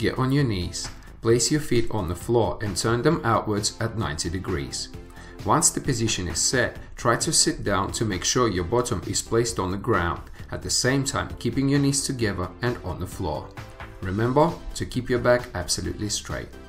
Get on your knees. Place your feet on the floor and turn them outwards at 90 degrees. Once the position is set, try to sit down to make sure your bottom is placed on the ground, at the same time keeping your knees together and on the floor. Remember to keep your back absolutely straight.